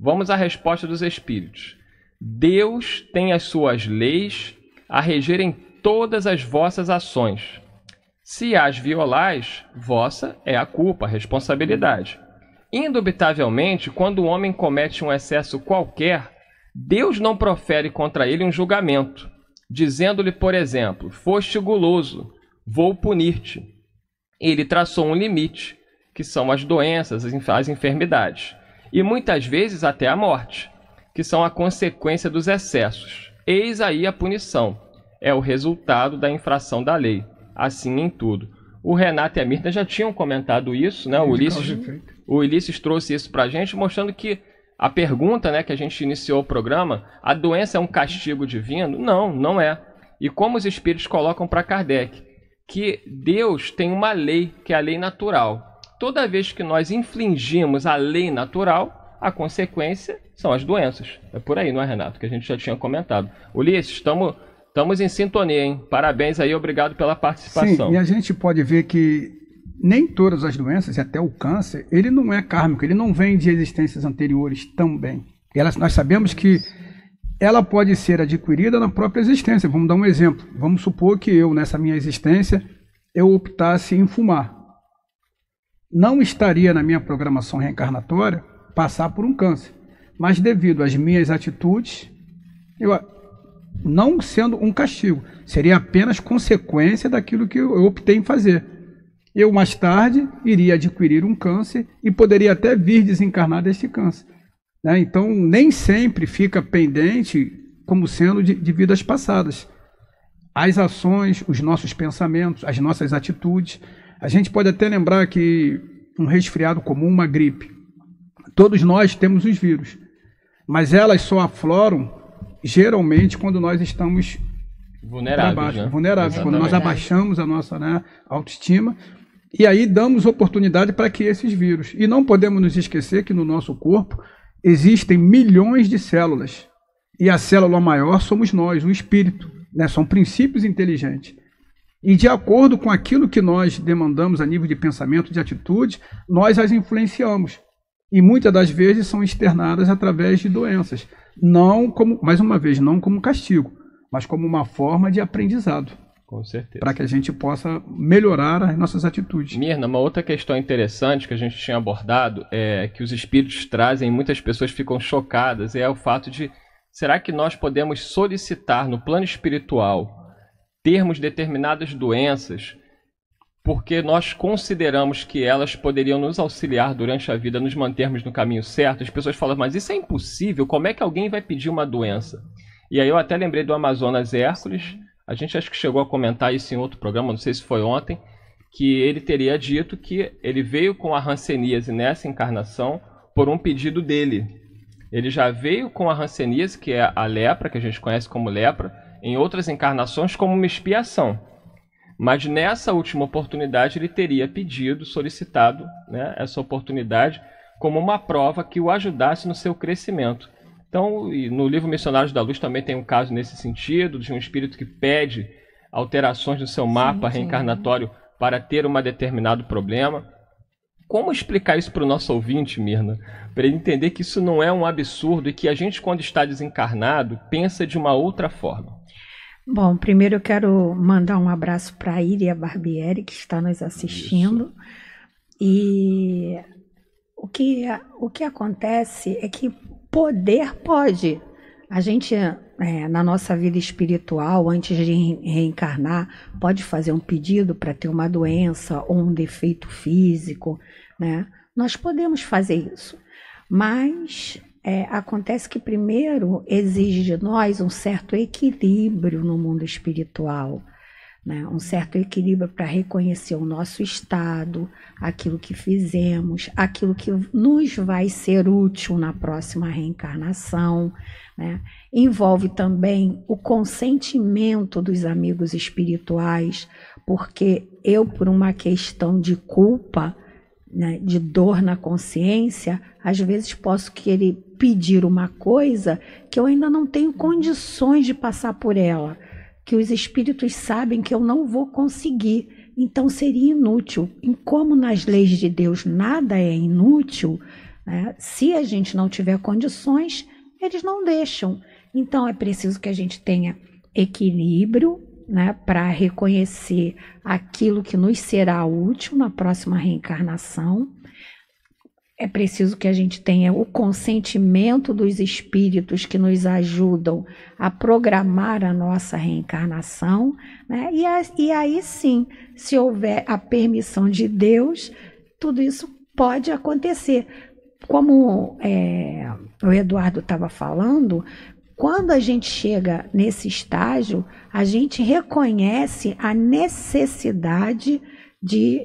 Vamos à resposta dos espíritos. Deus tem as suas leis a regerem todas as vossas ações. Se as violais, vossa é a culpa, a responsabilidade. Indubitavelmente, quando o homem comete um excesso qualquer, Deus não profere contra ele um julgamento, dizendo-lhe, por exemplo, foste guloso, vou punir-te. Ele traçou um limite, que são as doenças, as enfermidades, e muitas vezes até a morte, que são a consequência dos excessos. Eis aí a punição, é o resultado da infração da lei, assim em tudo. O Renato e a Mirta já tinham comentado isso, né? O Ulisses trouxe isso para a gente, mostrando que a pergunta, né, que a gente iniciou o programa, a doença é um castigo divino? Não, não é. E como os espíritos colocam para Kardec, que Deus tem uma lei, que é a lei natural. Toda vez que nós infringimos a lei natural, a consequência são as doenças. É por aí, não é, Renato? Que a gente já tinha comentado. Ulisses, estamos em sintonia, hein? Parabéns aí, obrigado pela participação.
Sim, e a gente pode ver que nem todas as doenças, e até o câncer, ele não é kármico, ele não vem de existências anteriores também. Nós sabemos que ela pode ser adquirida na própria existência. Vamos dar um exemplo. Vamos supor que eu, nessa minha existência, eu optasse em fumar. Não estaria na minha programação reencarnatória passar por um câncer. Mas devido às minhas atitudes, não sendo um castigo, seria apenas consequência daquilo que eu optei em fazer. Eu, mais tarde, iria adquirir um câncer e poderia até vir desencarnar deste câncer. Né? Então, nem sempre fica pendente como sendo de vidas passadas. As ações, os nossos pensamentos, as nossas atitudes. A gente pode até lembrar que um resfriado comum, uma gripe, todos nós temos os vírus, mas elas só afloram geralmente quando nós estamos
vulneráveis, né?
Quando nós abaixamos a nossa, né, autoestima, e aí damos oportunidade para que esses vírus. E não podemos nos esquecer que no nosso corpo existem milhões de células, e a célula maior somos nós, o espírito, né? São princípios inteligentes. E de acordo com aquilo que nós demandamos a nível de pensamento, de atitude, nós as influenciamos. E muitas das vezes são externadas através de doenças. Não como, mais uma vez, não como castigo, mas como uma forma de aprendizado.
Com certeza.
Para que a gente possa melhorar as nossas atitudes.
Mirna, uma outra questão interessante que a gente tinha abordado, é que os espíritos trazem, muitas pessoas ficam chocadas, é o fato de, será que nós podemos solicitar no plano espiritual termos determinadas doenças porque nós consideramos que elas poderiam nos auxiliar durante a vida, nos mantermos no caminho certo? As pessoas falam, mas isso é impossível, como é que alguém vai pedir uma doença? E aí eu até lembrei do Amazonas Hércules, a gente acho que chegou a comentar isso em outro programa, não sei se foi ontem, que ele teria dito que ele veio com a hanseníase nessa encarnação por um pedido dele. Ele já veio com a hanseníase, que é a lepra, que a gente conhece como lepra, em outras encarnações como uma expiação. Mas nessa última oportunidade ele teria pedido, solicitado, né, essa oportunidade como uma prova que o ajudasse no seu crescimento. Então, no livro Missionários da Luz também tem um caso nesse sentido, de um espírito que pede alterações no seu mapa reencarnatório para ter um determinado problema. Como explicar isso para o nosso ouvinte, Mirna? Para ele entender que isso não é um absurdo e que a gente, quando está desencarnado, pensa de uma outra forma.
Bom, primeiro eu quero mandar um abraço para a Iria Barbieri, que está nos assistindo. Isso. E o que acontece é que poder pode. A gente, na nossa vida espiritual, antes de reencarnar, pode fazer um pedido para ter uma doença ou um defeito físico, né? Nós podemos fazer isso, mas acontece que primeiro exige de nós um certo equilíbrio no mundo espiritual, né? Um certo equilíbrio para reconhecer o nosso estado, aquilo que fizemos, aquilo que nos vai ser útil na próxima reencarnação, né? Envolve também o consentimento dos amigos espirituais, porque eu, por uma questão de culpa, né, de dor na consciência, às vezes posso querer pedir uma coisa que eu ainda não tenho condições de passar por ela, que os espíritos sabem que eu não vou conseguir, então seria inútil. E como nas leis de Deus nada é inútil, né? Se a gente não tiver condições, eles não deixam. Então é preciso que a gente tenha equilíbrio, né, para reconhecer aquilo que nos será útil na próxima reencarnação. É preciso que a gente tenha o consentimento dos espíritos que nos ajudam a programar a nossa reencarnação, né? E aí sim, se houver a permissão de Deus, tudo isso pode acontecer. Como o Eduardo estava falando, quando a gente chega nesse estágio, a gente reconhece a necessidade de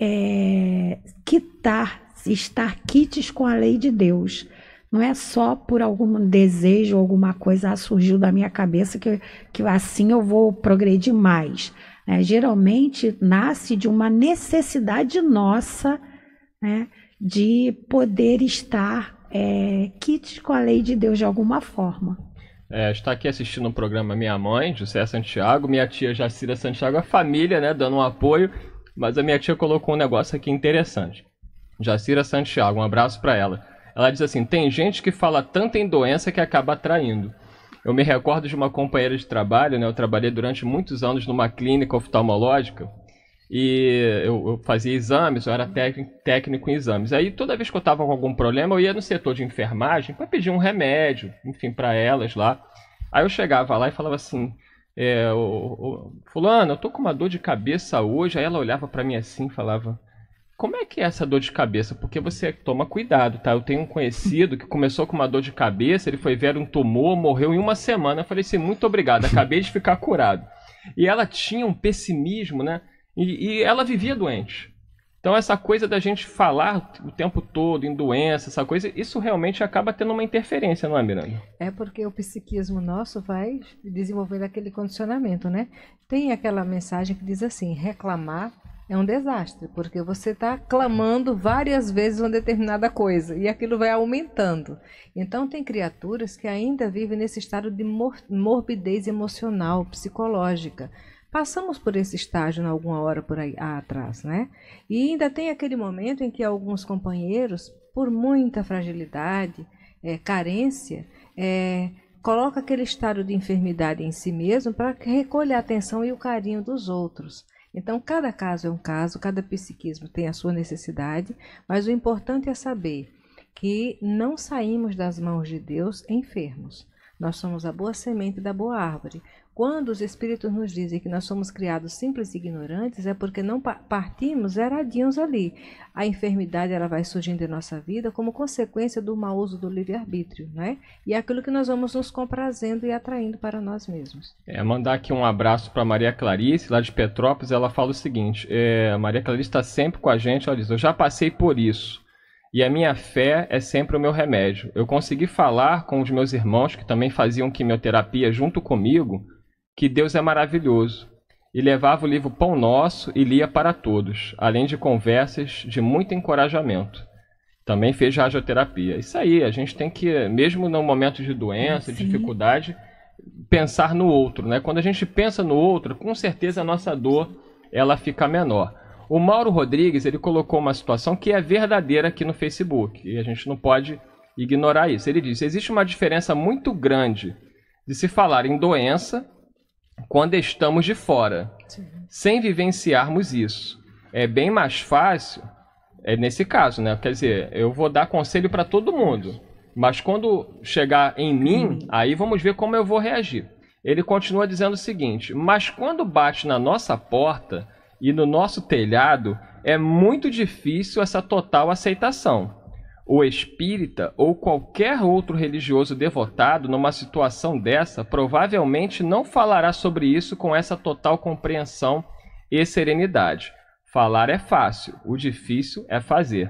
estar quites com a lei de Deus. Não é só por algum desejo, alguma coisa surgiu da minha cabeça que assim eu vou progredir mais. Geralmente nasce de uma necessidade nossa, né, de poder estar quites com a lei de Deus de alguma forma.
Está aqui assistindo um programa minha mãe, José Santiago, minha tia Jacira Santiago, a família, né, dando um apoio, mas a minha tia colocou um negócio aqui interessante. Jacira Santiago, um abraço para ela. Ela diz assim: tem gente que fala tanto em doença que acaba atraindo. Eu me recordo de uma companheira de trabalho, né? Eu trabalhei durante muitos anos numa clínica oftalmológica e eu fazia exames, eu era técnico em exames. Aí toda vez que eu estava com algum problema, eu ia no setor de enfermagem para pedir um remédio, enfim, para elas lá. Aí eu chegava lá e falava assim: fulano, eu tô com uma dor de cabeça hoje. Aí ela olhava para mim assim e falava: como é que é essa dor de cabeça? Porque você toma cuidado, tá? Eu tenho um conhecido que começou com uma dor de cabeça, ele foi ver um tumor, morreu em uma semana. Eu falei assim: muito obrigado, acabei de ficar curado. E ela tinha um pessimismo, né? E ela vivia doente. Então essa coisa da gente falar o tempo todo em doença, essa coisa, isso realmente acaba tendo uma interferência, não é, Miranda?
É porque o psiquismo nosso vai desenvolvendo aquele condicionamento, né? Tem aquela mensagem que diz assim: reclamar é um desastre, porque você está clamando várias vezes uma determinada coisa e aquilo vai aumentando. Então tem criaturas que ainda vivem nesse estado de morbidez emocional, psicológica. Passamos por esse estágio em alguma hora por aí atrás, né? E ainda tem aquele momento em que alguns companheiros, por muita fragilidade, carência, coloca aquele estado de enfermidade em si mesmo para recolher a atenção e o carinho dos outros. Então, cada caso é um caso, cada psiquismo tem a sua necessidade, mas o importante é saber que não saímos das mãos de Deus enfermos. Nós somos a boa semente da boa árvore. Quando os espíritos nos dizem que nós somos criados simples e ignorantes, é porque não partimos eradinhos ali. A enfermidade ela vai surgindo em nossa vida como consequência do mau uso do livre-arbítrio, né? E é aquilo que nós vamos nos comprazendo e atraindo para nós mesmos.
Mandar aqui um abraço para Maria Clarice, lá de Petrópolis. Ela fala o seguinte: a Maria Clarice está sempre com a gente. Ela diz: eu já passei por isso. E a minha fé é sempre o meu remédio. Eu consegui falar com os meus irmãos que também faziam quimioterapia junto comigo, que Deus é maravilhoso. E levava o livro Pão Nosso e lia para todos, além de conversas de muito encorajamento. Também fez radioterapia. Isso aí, a gente tem que, mesmo no momento de doença, de dificuldade, pensar no outro, né? Quando a gente pensa no outro, com certeza a nossa dor ela fica menor. O Mauro Rodrigues, ele colocou uma situação que é verdadeira aqui no Facebook, e a gente não pode ignorar isso. Ele diz: existe uma diferença muito grande de se falar em doença quando estamos de fora, sem vivenciarmos isso. É bem mais fácil, nesse caso, né? Quer dizer, eu vou dar conselho para todo mundo, mas quando chegar em mim, aí vamos ver como eu vou reagir. Ele continua dizendo o seguinte: mas quando bate na nossa porta e no nosso telhado, é muito difícil essa total aceitação. O espírita ou qualquer outro religioso devotado numa situação dessa provavelmente não falará sobre isso com essa total compreensão e serenidade. Falar é fácil, o difícil é fazer.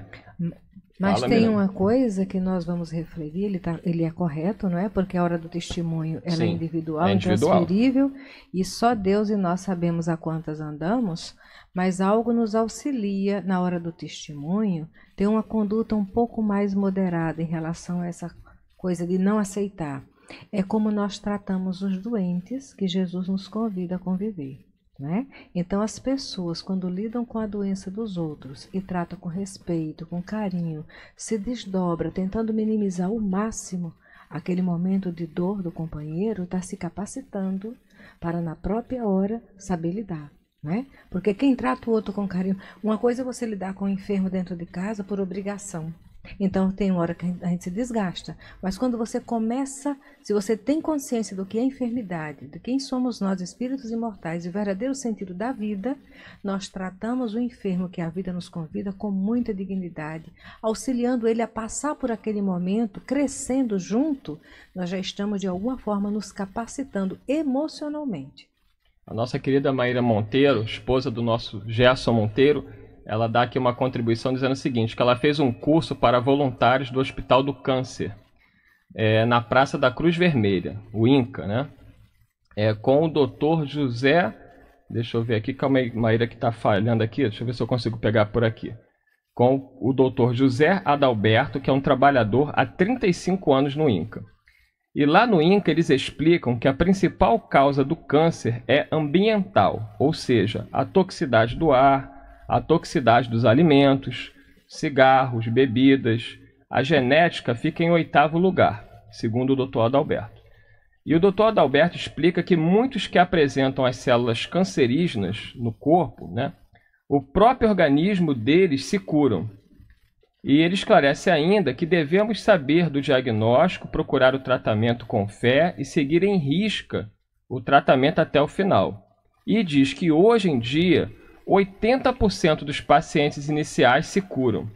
Mas
Fala,
tem
Miranda.
uma coisa que nós vamos refletir, ele é correto, não é? Porque a hora do testemunho ela é individual, intransferível, e só Deus e nós sabemos a quantas andamos, mas algo nos auxilia na hora do testemunho ter uma conduta um pouco mais moderada em relação a essa coisa de não aceitar. É como nós tratamos os doentes que Jesus nos convida a conviver. né? Então, as pessoas, quando lidam com a doença dos outros e tratam com respeito, com carinho, se desdobra, tentando minimizar ao máximo aquele momento de dor do companheiro, está se capacitando para, na própria hora, saber lidar, né? Porque quem trata o outro com carinho... Uma coisa é você lidar com o enfermo dentro de casa por obrigação. Então, tem uma hora que a gente se desgasta. Mas quando você começa, se você tem consciência do que é enfermidade, de quem somos nós, espíritos imortais, e o verdadeiro sentido da vida, nós tratamos o enfermo que a vida nos convida com muita dignidade, auxiliando ele a passar por aquele momento, crescendo junto, nós já estamos de alguma forma nos capacitando emocionalmente.
A nossa querida Maíra Monteiro, esposa do nosso Gerson Monteiro, ela dá aqui uma contribuição dizendo o seguinte, que ela fez um curso para voluntários do Hospital do Câncer, na Praça da Cruz Vermelha, o INCA, né? Com o Dr. José, deixa eu ver aqui, calma aí, Maíra que está falhando aqui, deixa eu ver se eu consigo pegar por aqui. Com o Dr. José Adalberto, que é um trabalhador há 35 anos no INCA. E lá no INCA eles explicam que a principal causa do câncer é ambiental, ou seja, a toxicidade do ar, a toxicidade dos alimentos, cigarros, bebidas. A genética fica em 8º lugar, segundo o Dr. Adalberto. E o Dr. Adalberto explica que muitos que apresentam as células cancerígenas no corpo, né, o próprio organismo deles se curam. E ele esclarece ainda que devemos saber do diagnóstico, procurar o tratamento com fé e seguir em risca o tratamento até o final. E diz que hoje em dia 80% dos pacientes iniciais se curam.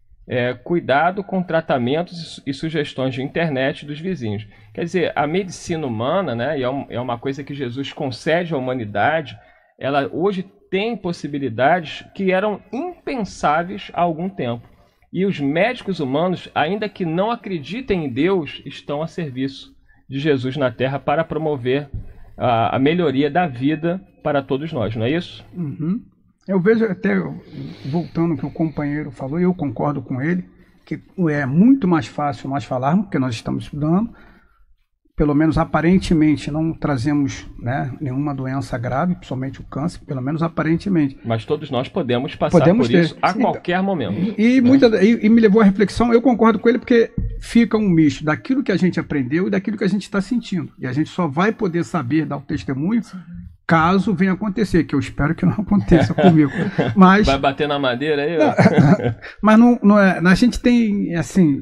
Cuidado com tratamentos e sugestões de internet dos vizinhos. Quer dizer, a medicina humana, né, e é uma coisa que Jesus concede à humanidade, ela hoje tem possibilidades que eram impensáveis há algum tempo. E os médicos humanos, ainda que não acreditem em Deus, estão a serviço de Jesus na Terra para promover a melhoria da vida para todos nós, não é isso?
Uhum. Eu vejo até, voltando ao que o companheiro falou, e eu concordo com ele, que é muito mais fácil nós falarmos, porque nós estamos estudando, pelo menos aparentemente não trazemos, né, nenhuma doença grave, principalmente o câncer, pelo menos aparentemente.
Mas todos nós podemos passar por isso a qualquer momento.
E me levou à reflexão, eu concordo com ele, porque fica um misto daquilo que a gente aprendeu e daquilo que a gente está sentindo. E a gente só vai poder saber, dar o testemunho, caso venha acontecer, que eu espero que não aconteça comigo. Mas,
vai bater na madeira aí?
Mas não é. A gente tem, assim,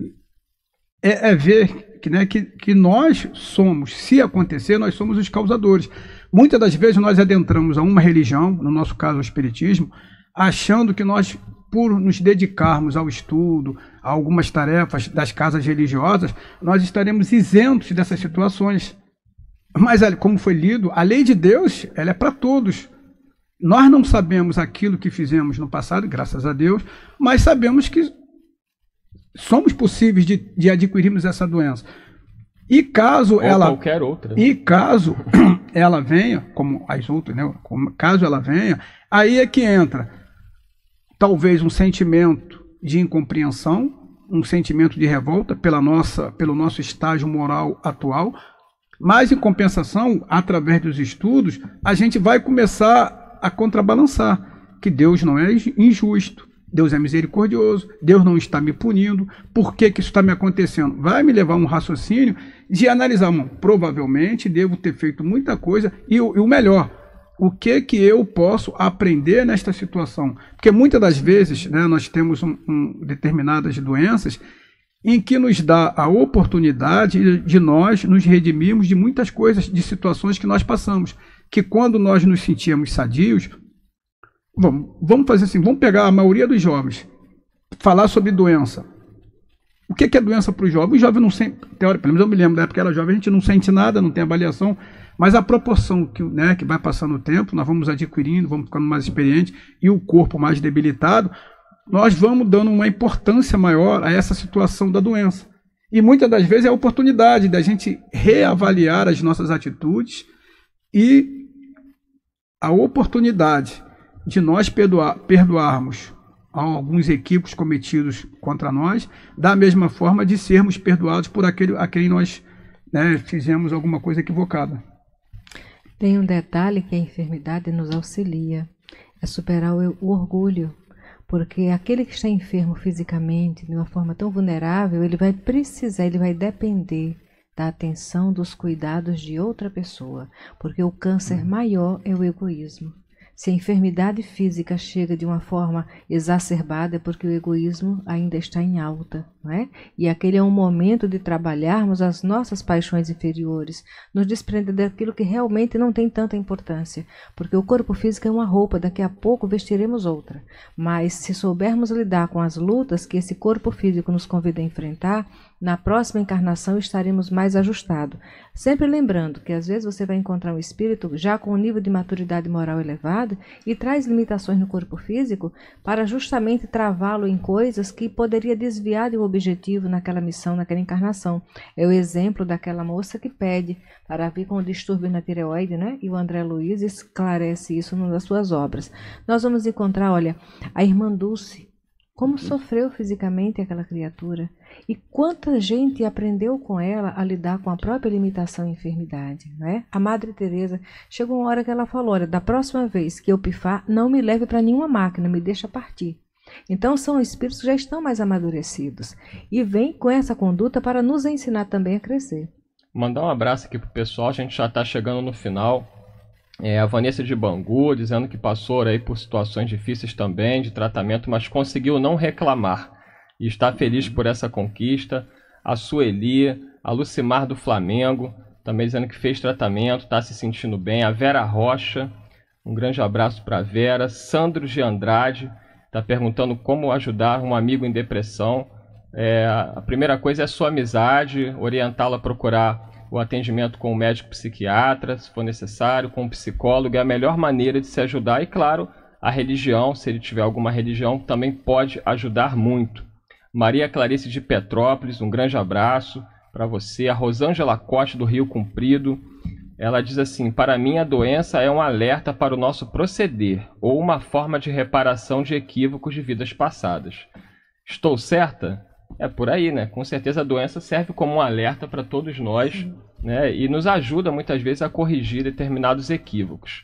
ver que nós somos, se acontecer, nós somos os causadores. Muitas das vezes nós adentramos a uma religião, no nosso caso o espiritismo, achando que nós, por nos dedicarmos ao estudo, a algumas tarefas das casas religiosas, nós estaremos isentos dessas situações. Mas, como foi lido, a lei de Deus, ela é para todos. Nós não sabemos aquilo que fizemos no passado, graças a Deus, mas sabemos que somos possíveis de adquirirmos essa doença. E caso
qualquer outra, né?
E caso ela venha, como as outras, né? Caso ela venha, aí é que entra talvez um sentimento de incompreensão, um sentimento de revolta pelo nosso estágio moral atual. Mas, em compensação, através dos estudos, a gente vai começar a contrabalançar que Deus não é injusto, Deus é misericordioso, Deus não está me punindo, por que isso está me acontecendo? Vai me levar a um raciocínio de analisar, provavelmente devo ter feito muita coisa e o melhor, o que eu posso aprender nesta situação? Porque muitas das vezes, né, nós temos determinadas doenças em que nos dá a oportunidade de nós nos redimirmos de muitas coisas, de situações que nós passamos, que quando nós nos sentíamos sadios, vamos fazer assim, vamos pegar a maioria dos jovens, falar sobre doença. O que é doença para o jovem? O jovem não sente, pelo menos eu me lembro da época que era jovem, a gente não sente nada, não tem avaliação, mas a proporção que vai passando o tempo, nós vamos adquirindo, vamos ficando mais experientes, e o corpo mais debilitado, nós vamos dando uma importância maior a essa situação da doença. E muitas das vezes é a oportunidade da gente reavaliar as nossas atitudes e a oportunidade de nós perdoarmos alguns equívocos cometidos contra nós, da mesma forma de sermos perdoados por a quem nós, né, fizemos alguma coisa equivocada.
Tem um detalhe que a enfermidade nos auxilia, é superar o orgulho, porque aquele que está enfermo fisicamente, de uma forma tão vulnerável, ele vai precisar, ele vai depender da atenção, dos cuidados de outra pessoa, porque o câncer maior é o egoísmo. Se a enfermidade física chega de uma forma exacerbada é porque o egoísmo ainda está em alta, não é? E aquele é um momento de trabalharmos as nossas paixões inferiores, nos desprender daquilo que realmente não tem tanta importância, porque o corpo físico é uma roupa, daqui a pouco vestiremos outra. Mas se soubermos lidar com as lutas que esse corpo físico nos convida a enfrentar, na próxima encarnação estaremos mais ajustados. Sempre lembrando que às vezes você vai encontrar um espírito já com um nível de maturidade moral elevado e traz limitações no corpo físico para justamente travá-lo em coisas que poderia desviar do objetivo naquela missão, naquela encarnação. É o exemplo daquela moça que pede para vir com o distúrbio na tireoide, né? E o André Luiz esclarece isso numa das suas obras. Nós vamos encontrar, olha, a irmã Dulce, como sofreu fisicamente aquela criatura e quanta gente aprendeu com ela a lidar com a própria limitação e enfermidade, não é? A Madre Teresa, chegou uma hora que ela falou, olha, da próxima vez que eu pifar, não me leve para nenhuma máquina, me deixa partir. Então são espíritos que já estão mais amadurecidos e vêm com essa conduta para nos ensinar também a crescer.
Mandar um abraço aqui pro pessoal, a gente já está chegando no final. A Vanessa de Bangu, dizendo que passou aí por situações difíceis também de tratamento, mas conseguiu não reclamar e está feliz por essa conquista. A Sueli, a Lucimar do Flamengo, também dizendo que fez tratamento, está se sentindo bem. A Vera Rocha, um grande abraço para a Vera. Sandro de Andrade está perguntando como ajudar um amigo em depressão. A primeira coisa é a sua amizade, orientá-la a procurar o atendimento com o médico psiquiatra, se for necessário, com o psicólogo, é a melhor maneira de se ajudar. E, claro, a religião, se ele tiver alguma religião, também pode ajudar muito. Maria Clarice de Petrópolis, um grande abraço para você. A Rosângela Costa, do Rio Comprido, ela diz assim, para mim a doença é um alerta para o nosso proceder, ou uma forma de reparação de equívocos de vidas passadas. Estou certa? É por aí, né? Com certeza a doença serve como um alerta para todos nós, né? E nos ajuda muitas vezes a corrigir determinados equívocos.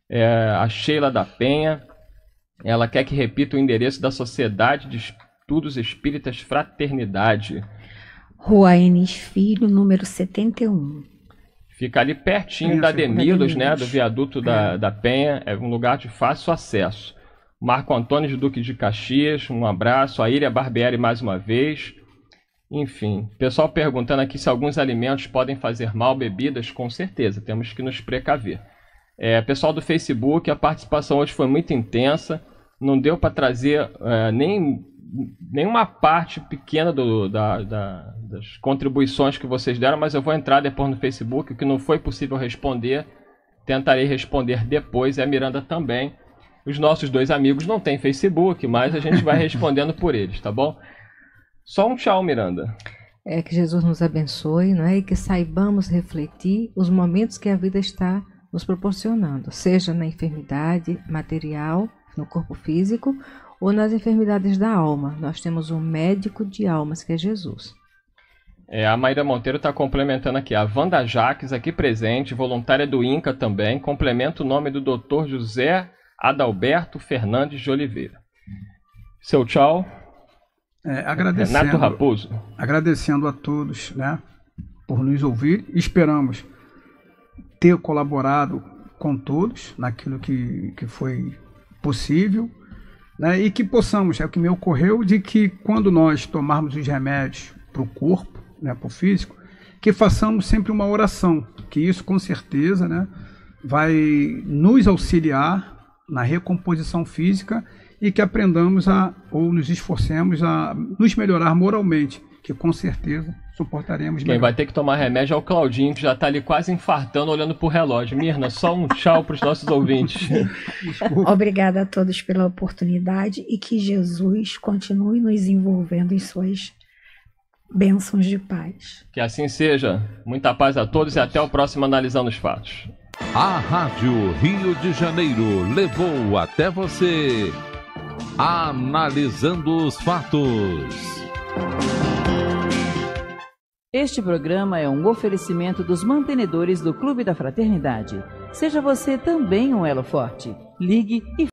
A Sheila da Penha, ela quer que repita o endereço da Sociedade de Estudos Espíritas Fraternidade.
Rua Enes Filho, número 71.
Fica ali pertinho da Demilos, né? Do viaduto da Penha, é um lugar de fácil acesso. Marco Antônio de Duque de Caxias, um abraço. A Iria Barbieri mais uma vez. Enfim, pessoal perguntando aqui se alguns alimentos podem fazer mal, bebidas, com certeza, temos que nos precaver. Pessoal do Facebook, a participação hoje foi muito intensa, não deu para trazer nenhuma parte pequena das contribuições que vocês deram, mas eu vou entrar depois no Facebook, o que não foi possível responder, tentarei responder depois, e a Miranda também. Os nossos dois amigos não têm Facebook, mas a gente vai respondendo por eles, tá bom? Só um tchau, Miranda.
Que Jesus nos abençoe, não é? E que saibamos refletir os momentos que a vida está nos proporcionando, seja na enfermidade material, no corpo físico, ou nas enfermidades da alma. Nós temos um médico de almas, que é Jesus.
A Maíra Monteiro está complementando aqui. A Wanda Jaques, aqui presente, voluntária do INCA também, complementa o nome do Dr. José Adalberto Fernandes de Oliveira. Seu tchau.
Agradecendo,
Renato Raposo.
Agradecendo a todos, né, por nos ouvir. Esperamos ter colaborado com todos naquilo que foi possível, né, e que possamos, é o que me ocorreu, de que quando nós tomarmos os remédios para o corpo, né, para o físico, que façamos sempre uma oração, que isso com certeza, né, vai nos auxiliar na recomposição física e que aprendamos ou nos esforcemos a nos melhorar moralmente, que com certeza suportaremos melhor.
Quem vai ter que tomar remédio é o Claudinho, que já está ali quase infartando, olhando para o relógio. Mirna, só um tchau para os nossos ouvintes.
Obrigada a todos pela oportunidade e que Jesus continue nos envolvendo em suas bênçãos de paz.
Que assim seja. Muita paz a todos e até o próximo Analisando os Fatos.
A Rádio Rio de Janeiro levou até você Analisando os Fatos.
Este programa é um oferecimento dos mantenedores do Clube da Fraternidade. Seja você também um elo forte. Ligue e